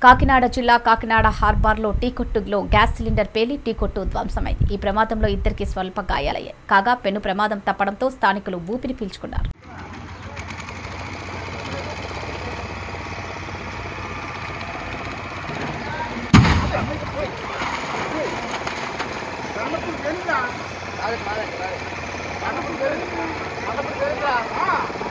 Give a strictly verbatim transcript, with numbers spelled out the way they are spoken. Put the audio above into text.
కాకినాడ జిల్లా కాకినాడ హార్బర్లో టీ కొట్టులో గ్యాస్ సిలిండర్ పేలి టీ కొట్టు ధ్వంసమైంది. ఈ ప్రమాదంలో ఇద్దరికి స్వల్ప గాయాలయ్యాయి. కాగా పెను ప్రమాదం తప్పడంతో స్థానికులు ఊపిరి పీల్చుకున్నారు. Ada, ada, ada. Ada pun ada. Ada pun ada.